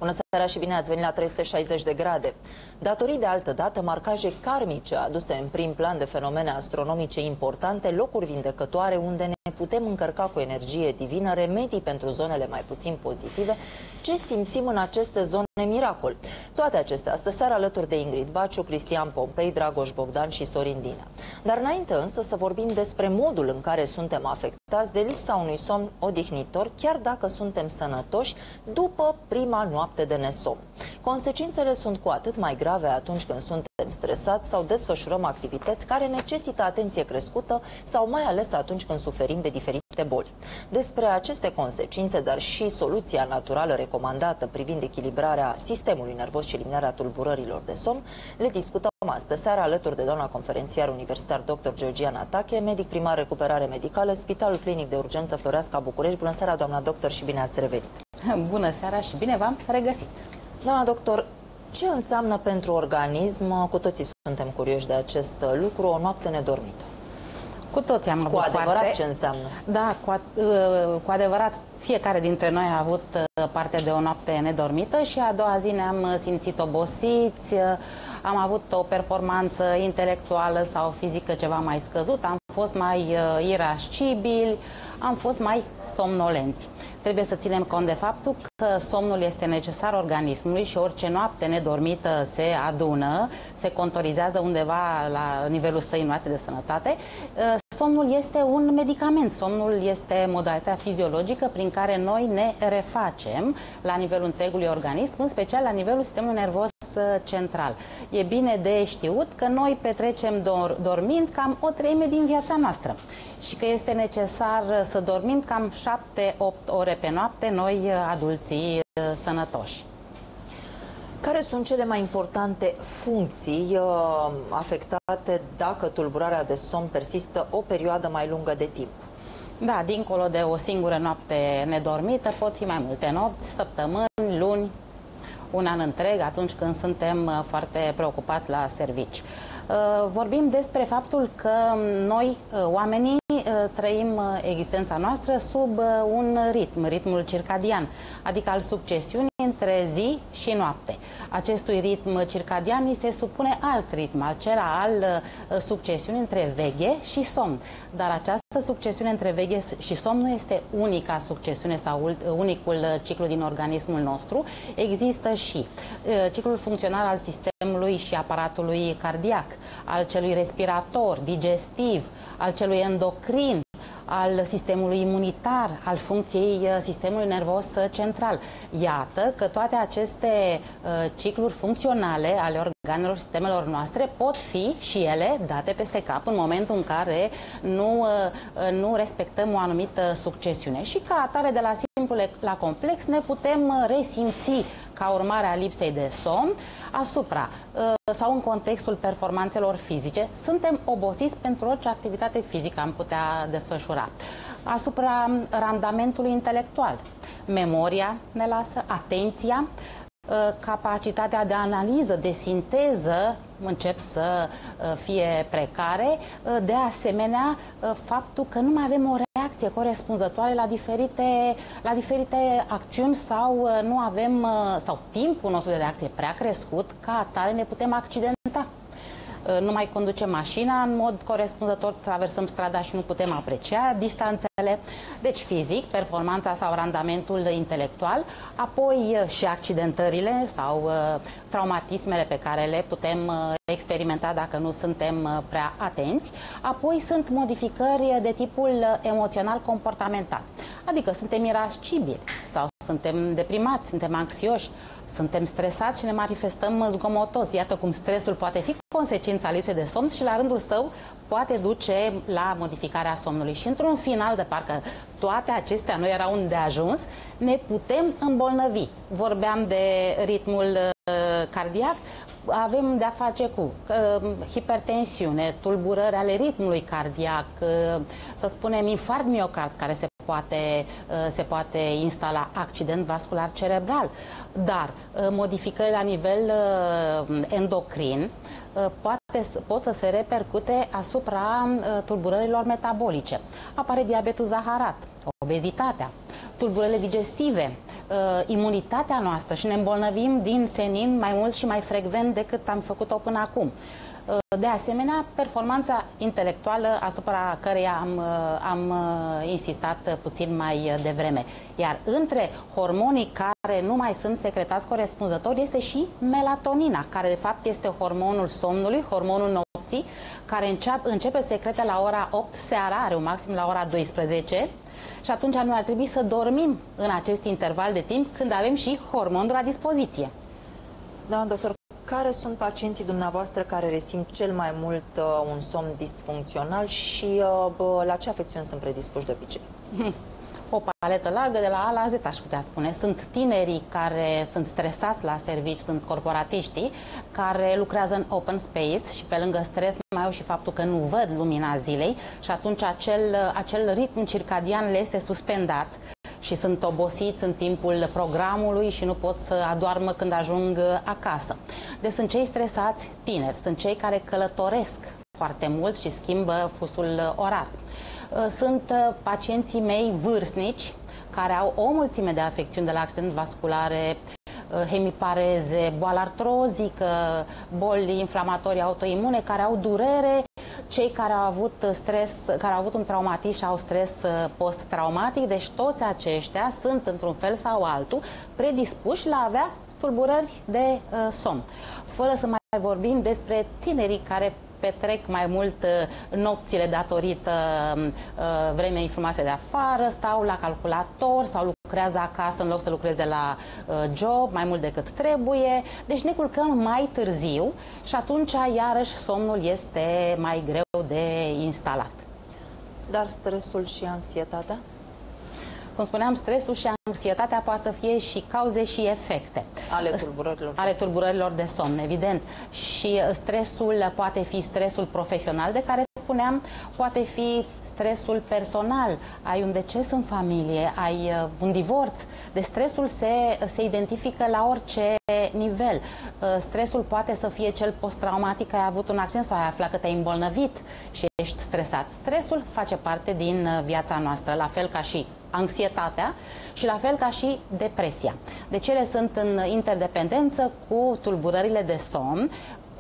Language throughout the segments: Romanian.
Bună seara și bine ați venit la 360 de grade. Datorită de altă dată marcaje karmice aduse în prim plan de fenomene astronomice importante, locuri vindecătoare unde ne putem încărca cu energie divină, remedii pentru zonele mai puțin pozitive, ce simțim în aceste zone miracol. Toate acestea astă seară alături de Ingrid Baciu, Cristian Pompei, Dragoș Bogdan și Sorin Dina. Dar înainte însă să vorbim despre modul în care suntem afectați de lipsa unui somn odihnitor, chiar dacă suntem sănătoși după prima noapte de nesomn. Consecințele sunt cu atât mai grave atunci când suntem stresați sau desfășurăm activități care necesită atenție crescută sau mai ales atunci când suferim de diferite boli. Despre aceste consecințe, dar și soluția naturală recomandată privind echilibrarea sistemului nervos și eliminarea tulburărilor de somn, le discutăm astă seară alături de doamna conferențiar universitar dr. Georgiana Tache, medic primar recuperare medicală, Spitalul Clinic de Urgență Floreasca București. Bună seara, doamna doctor, și bine ați revenit! Bună seara și bine v-am regăsit! Doamna doctor, ce înseamnă pentru organism, cu toții suntem curioși de acest lucru, o noapte nedormită? Cu toții am avut Cu adevărat parte. Ce înseamnă? Da, cu adevărat fiecare dintre noi a avut parte de o noapte nedormită și a doua zi ne-am simțit obosiți, am avut o performanță intelectuală sau fizică ceva mai scăzută, am fost mai irascibili, am fost mai somnolenți. Trebuie să ținem cont de faptul că somnul este necesar organismului și orice noapte nedormită se adună, se contorizează undeva la nivelul stării noastre de sănătate. Somnul este un medicament, somnul este modalitatea fiziologică prin care noi ne refacem la nivelul întregului organism, în special la nivelul sistemului nervos central. E bine de știut că noi petrecem dormind cam o treime din viața noastră și că este necesar să dormim cam 7-8 ore pe noapte noi adulții sănătoși. Care sunt cele mai importante funcții afectate dacă tulburarea de somn persistă o perioadă mai lungă de timp? Da, dincolo de o singură noapte nedormită, pot fi mai multe nopți, săptămâni, luni, un an întreg, atunci când suntem foarte preocupați la servici. Vorbim despre faptul că noi, oamenii, trăim existența noastră sub un ritm, ritmul circadian, adică al succesiunii între zi și noapte. Acestui ritm circadian îi se supune alt ritm, acela al succesiunii între veche și somn. Dar această succesiune între veche și somn nu este unica succesiune sau unicul ciclu din organismul nostru. Există și ciclul funcțional al sistemului și aparatului cardiac, al celui respirator, digestiv, al celui endocrin, al sistemului imunitar, al funcției sistemului nervos central. Iată că toate aceste cicluri funcționale ale organelor și sistemelor noastre pot fi și ele date peste cap în momentul în care nu respectăm o anumită succesiune. Și ca atare, de la simplu la complex, ne putem resimți ca urmare a lipsei de somn asupra sau în contextul performanțelor fizice. Suntem obosiți pentru orice activitate fizică am putea desfășura. Asupra randamentului intelectual. Memoria ne lasă, atenția, capacitatea de analiză, de sinteză încep să fie precare. De asemenea, faptul că nu mai avem o reacție corespunzătoare la diferite acțiuni sau nu avem, sau timpul nostru de reacție prea crescut, ca atare ne putem accidenta. Nu mai conducem mașina în mod corespunzător, traversăm strada și nu putem aprecia distanțele. Deci fizic, performanța sau randamentul intelectual, apoi și accidentările sau traumatismele pe care le putem experimenta dacă nu suntem prea atenți. Apoi sunt modificări de tipul emoțional-comportamental, adică suntem irascibili sau suntem deprimați, suntem anxioși, suntem stresați și ne manifestăm zgomotos. Iată cum stresul poate fi consecința lipsei de somn și la rândul său poate duce la modificarea somnului. Și într-un final, de parcă toate acestea nu erau îndeajuns, ne putem îmbolnăvi. Vorbeam de ritmul cardiac, avem de-a face cu hipertensiune, tulburări ale ritmului cardiac, să spunem infarct miocard, care se poate instala, accident vascular cerebral, dar modificări la nivel endocrin pot să se repercute asupra tulburărilor metabolice. Apare diabetul zaharat, obezitatea, tulburările digestive, imunitatea noastră și ne îmbolnăvim din senin mai mult și mai frecvent decât am făcut-o până acum. De asemenea, performanța intelectuală asupra căreia am insistat puțin mai devreme. Iar între hormonii care nu mai sunt secretați corespunzător este și melatonina, care de fapt este hormonul somnului, hormonul nopții, care începe secrete la ora 8 seara, are un maxim la ora 12 și atunci noi ar trebui să dormim în acest interval de timp când avem și hormonul la dispoziție. Doamna doctor, care sunt pacienții dumneavoastră care resimt cel mai mult un somn disfuncțional și la ce afecțiuni sunt predispuși de obicei? O paletă largă de la A la Z, aș putea spune. Sunt tinerii care sunt stresați la servici, sunt corporatiștii care lucrează în open space și pe lângă stres mai au și faptul că nu văd lumina zilei și atunci acel ritm circadian le este suspendat și sunt obosiți în timpul programului și nu pot să adoarmă când ajung acasă. Deci sunt cei stresați tineri, sunt cei care călătoresc foarte mult și schimbă fusul orar. Sunt pacienții mei vârstnici care au o mulțime de afecțiuni de la accident vasculare, hemipareze, boală artrozică, boli inflamatorii autoimune, care au durere, cei care au avut stres, care au avut un traumatism și au stres post-traumatic, deci toți aceștia sunt într-un fel sau altul predispuși la a avea tulburări de somn. Fără să mai vorbim despre tinerii care petrec mai mult nopțile datorită vremei frumoase de afară, stau la calculator sau lucrează acasă în loc să lucreze la job mai mult decât trebuie. Deci ne culcăm mai târziu și atunci iarăși somnul este mai greu de instalat. Dar stresul și anxietatea? Cum spuneam, stresul și anxietatea poate să fie și cauze și efecte. Ale tulburărilor de somn, evident. Și stresul poate fi stresul profesional de care spuneam, poate fi stresul personal. Ai un deces în familie, ai un divorț. Deci stresul se identifică la orice nivel. Stresul poate să fie cel post-traumatic, că ai avut un accident sau ai aflat că te-ai îmbolnăvit și ești stresat. Stresul face parte din viața noastră, la fel ca și anxietatea și la fel ca și depresia. Deci ele sunt în interdependență cu tulburările de somn,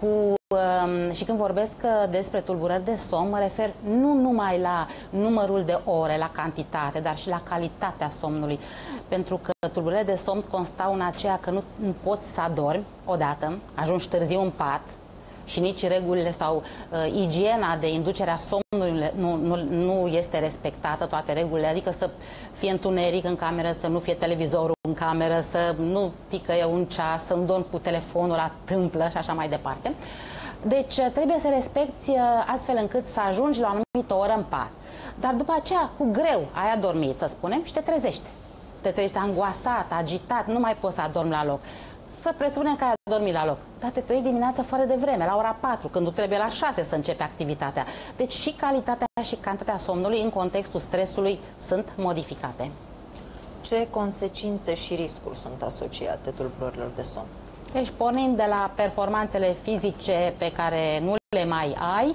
și când vorbesc despre tulburări de somn, mă refer nu numai la numărul de ore, la cantitate, dar și la calitatea somnului. Pentru că tulburările de somn constau în aceea că nu poți să adormi odată, ajungi târziu în pat și nici regulile sau igiena de inducere a somnului nu este respectată, toate regulile, adică să fie întuneric în cameră, să nu fie televizorul în cameră, să nu ticăie un ceas, să nu dormi cu telefonul la tâmplă și așa mai departe. Deci trebuie să respecti astfel încât să ajungi la o anumită oră în pat. Dar după aceea, cu greu, ai adormit, să spunem, și te trezești. Te trezești angoasat, agitat, nu mai poți să adormi la loc. Să presupunem că ai adormit la loc, dar te trezești dimineața fără de vreme, la ora 4, când trebuie la 6 să începe activitatea. Deci și calitatea și cantitatea somnului în contextul stresului sunt modificate. Ce consecințe și riscuri sunt asociate tulburărilor de somn? Deci, pornind de la performanțele fizice pe care nu le mai ai,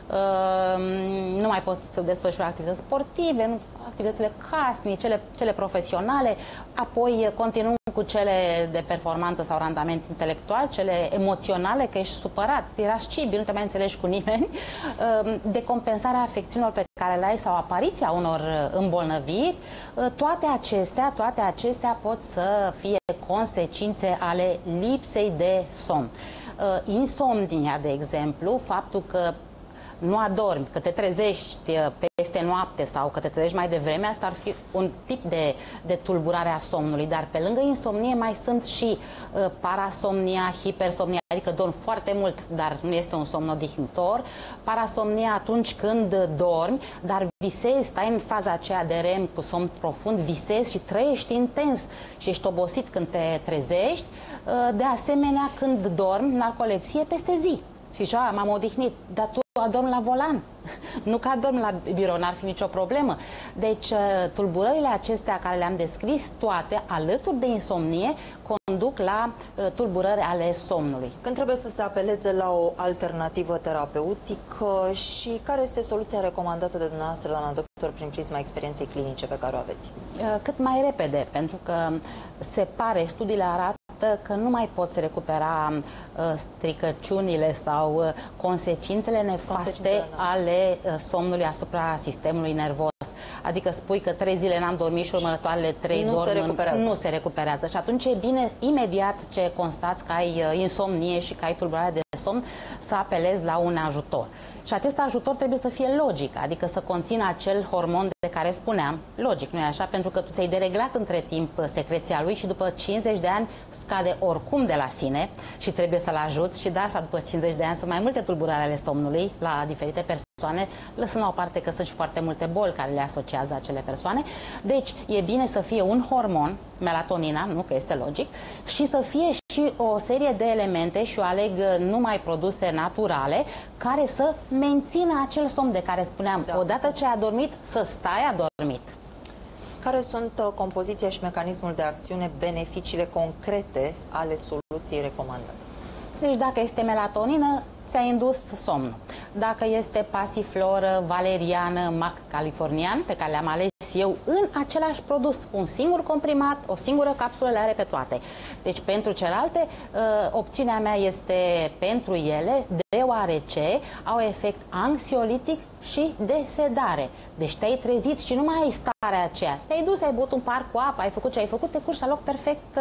nu mai poți să desfășuri activități sportive, activitățile casnice, cele profesionale, apoi continuăm cu cele de performanță sau randament intelectual, cele emoționale, că ești supărat, irascibil, nu te mai înțelegi cu nimeni, decompensarea afecțiunilor pe care le ai sau apariția unor îmbolnăviri, toate acestea pot să fie consecințe ale lipsei de somn. Insomnia, de exemplu, faptul că nu adormi, că te trezești peste noapte sau că te trezești mai devreme, asta ar fi un tip de tulburare a somnului. Dar pe lângă insomnie mai sunt și parasomnia, hipersomnia, adică dormi foarte mult, dar nu este un somn odihnitor. Parasomnia atunci când dormi, dar visezi, stai în faza aceea de REM cu somn profund, visezi și trăiești intens și ești obosit când te trezești. De asemenea, când dormi, narcolepsie peste zi. Și zice, m-am odihnit, dar tu adormi la volan, nu că adormi la birou, n-ar fi nicio problemă. Deci, tulburările acestea care le-am descris, toate, alături de insomnie, conduc la tulburări ale somnului. Când trebuie să se apeleze la o alternativă terapeutică și care este soluția recomandată de dumneavoastră, doamna doctor, prin prisma experienței clinice pe care o aveți? Cât mai repede, pentru că se pare, studiile arată că nu mai poți recupera stricăciunile sau consecințele nefaste ale somnului asupra sistemului nervos. Adică spui că 3 zile n-am dormit și următoarele 3 nu se recuperează. Și atunci e bine, imediat ce constați că ai insomnie și că ai tulburare de somn, să apelezi la un ajutor. Și acest ajutor trebuie să fie logic, adică să conțină acel hormon de care spuneam. Logic, nu-i așa? Pentru că tu ți-ai dereglat între timp secreția lui și după 50 de ani scade oricum de la sine și trebuie să-l ajuți, și de asta după 50 de ani sunt mai multe tulburări ale somnului la diferite persoane, lăsând la o parte că sunt și foarte multe boli care le asociază acele persoane. Deci e bine să fie un hormon, melatonina, nu că este logic, și să fie și o serie de elemente, și eu aleg numai produse naturale, care să mențină acel somn de care spuneam. Da, odată ce ai adormit, să stai adormit. Care sunt compoziția și mecanismul de acțiune, beneficiile concrete ale soluției recomandate? Deci dacă este melatonină, ți-a indus somnul. Dacă este pasifloră, valeriană, mac californian, pe care le-am ales eu în același produs, un singur comprimat, o singură capsulă, le are pe toate. Deci pentru celelalte, opțiunea mea este pentru ele, deoarece au efect anxiolitic și de sedare. Deci te-ai trezit și nu mai ai starea aceea. Te-ai dus, ai băut un par cu apă, ai făcut ce ai făcut, te curci la loc perfect,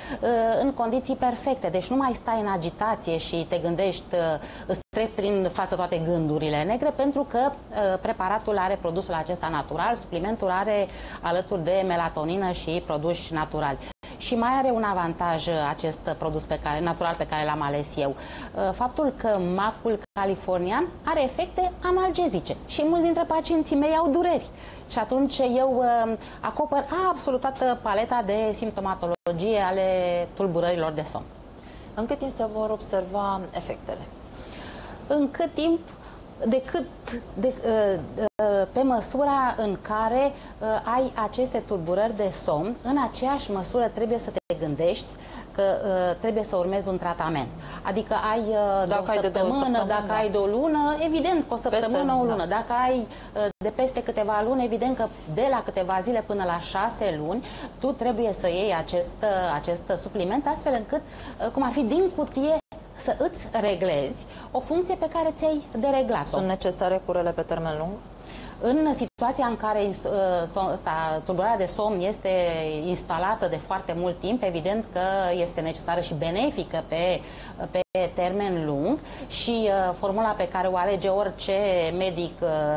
în condiții perfecte. Deci nu mai stai în agitație și te gândești, îți trec prin față toate gândurile negre, pentru că preparatul are produsul acesta natural, suplimentul are alături de melatonină și produși naturali. Și mai are un avantaj acest produs natural pe care l-am ales eu. Faptul că macul californian are efecte analgezice și mulți dintre pacienții mei au dureri. Și atunci eu acopăr absolut toată paleta de simptomatologie ale tulburărilor de somn. În cât timp se vor observa efectele? În cât timp? Pe măsura în care ai aceste tulburări de somn, în aceeași măsură trebuie să te gândești că trebuie să urmezi un tratament. Adică ai de o săptămână, dacă ai de o lună, evident că o săptămână, o lună. Dacă ai de peste câteva luni, evident că de la câteva zile până la 6 luni, tu trebuie să iei acest supliment, astfel încât, cum ar fi din cutie, să îți reglezi o funcție pe care ți-ai dereglat-o. Sunt necesare curele pe termen lung? În situația în care tulburarea de somn este instalată de foarte mult timp, evident că este necesară și benefică pe termen lung, și formula pe care o alege orice medic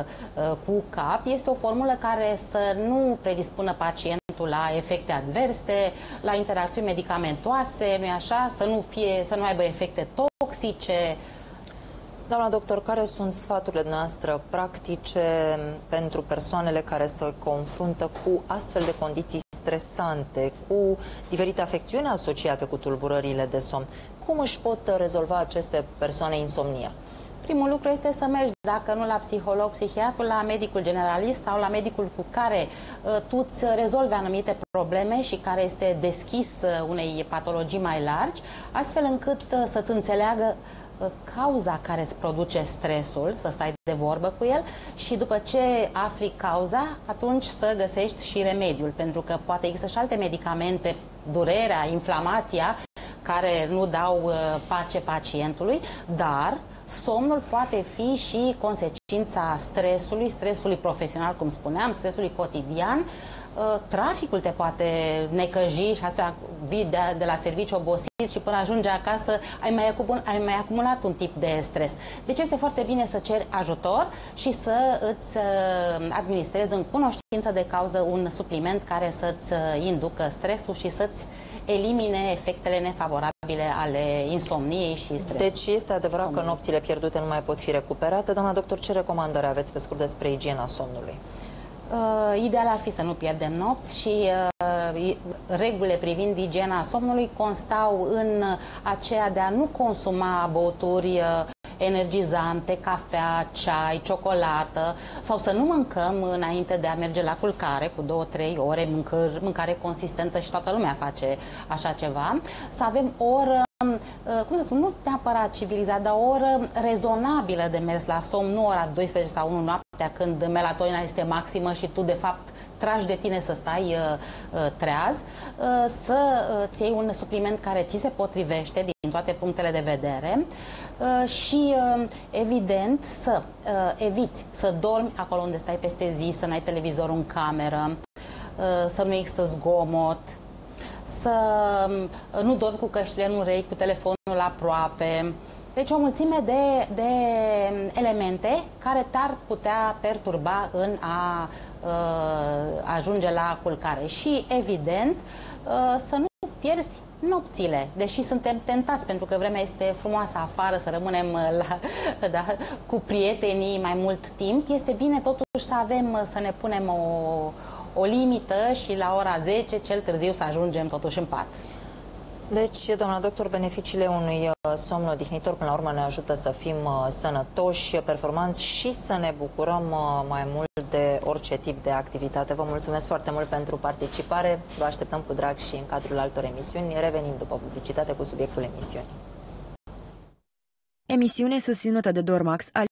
cu cap este o formulă care să nu predispună pacientul la efecte adverse, la interacțiuni medicamentoase, nu-i așa? Să nu aibă efecte toxice. Doamna doctor, care sunt sfaturile noastre practice pentru persoanele care se confruntă cu astfel de condiții stresante, cu diferite afecțiuni asociate cu tulburările de somn? Cum își pot rezolva aceste persoane insomnia? Primul lucru este să mergi, dacă nu la psiholog, psihiatru, la medicul generalist sau la medicul cu care tu îți rezolvi anumite probleme și care este deschis unei patologii mai largi, astfel încât să-ți înțeleagă cauza care îți produce stresul, să stai de vorbă cu el, și după ce afli cauza, atunci să găsești și remediul, pentru că poate există și alte medicamente, durerea, inflamația, care nu dau pace pacientului, dar somnul poate fi și consecința stresului profesional, cum spuneam, stresului cotidian. Traficul te poate necăji și astfel vii de la serviciu obosit și până ajunge acasă ai mai acumulat un tip de stres. Deci este foarte bine să ceri ajutor și să îți administrezi în cunoștință de cauză un supliment care să-ți inducă stresul și să-ți elimine efectele nefavorabile ale insomniei și stresului. Deci este adevărat că nopțile pierdute nu mai pot fi recuperate. Doamna doctor, ce recomandări aveți pe scurt despre igiena somnului? Ideal ar fi să nu pierdem nopți și regulile privind igiena somnului constau în aceea de a nu consuma băuturi energizante, cafea, ceai, ciocolată, sau să nu mâncăm înainte de a merge la culcare cu 2-3 ore, mâncare consistentă și toată lumea face așa ceva, să avem o oră, cum să spun, nu neapărat civilizat, dar o oră rezonabilă de mers la somn, nu ora 12 sau 1 noaptea când melatonina este maximă și tu de fapt tragi de tine să stai treaz, să ți iei un supliment care ți se potrivește din toate punctele de vedere și evident să eviți să dormi acolo unde stai peste zi, să n-ai televizorul în cameră, să nu există zgomot, să nu dormi cu căștile în urechi, cu telefonul aproape. Deci o mulțime de elemente care te-ar putea perturba în a ajunge la culcare. Și, evident, să nu pierzi nopțile, deși suntem tentați, pentru că vremea este frumoasă afară, să rămânem cu prietenii mai mult timp. Este bine totuși să avem, să ne punem o limită și la ora 10, cel târziu, să ajungem totuși în pat. Deci, doamna doctor, beneficiile unui somn odihnitor până la urmă ne ajută să fim sănătoși, performanți și să ne bucurăm mai mult de orice tip de activitate. Vă mulțumesc foarte mult pentru participare. Vă așteptăm cu drag și în cadrul altor emisiuni, revenind după publicitate cu subiectul emisiunii. Emisiune susținută de Dormax.